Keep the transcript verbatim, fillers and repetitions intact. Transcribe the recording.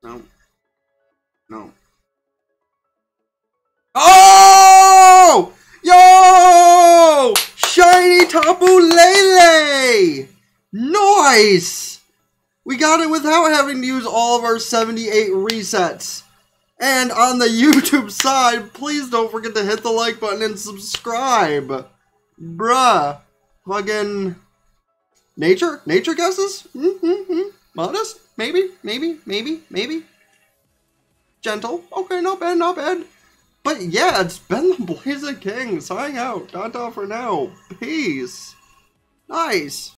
No. No. Oh! Yo! Shiny Tapu Lele! Nice! We got it without having to use all of our seventy-eight resets. And on the YouTube side, please don't forget to hit the like button and subscribe. Bruh. Fucking... Nature? Nature guesses? Mm-hmm. Modest? Maybe? Maybe? Maybe? Maybe? Gentle? Okay, not bad, not bad. But yeah, it's been the Blazing King. Signing out. Ta-ta for now. Peace. Nice.